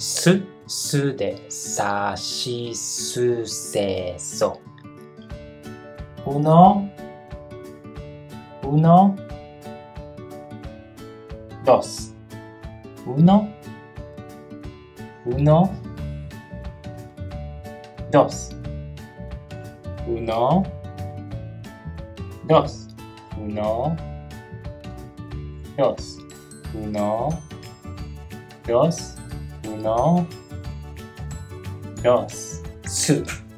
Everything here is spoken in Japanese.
すでさしすせそ。uno, dos, uno, dos, uno, dos, uno, dos, uno, dos, uno, dos, す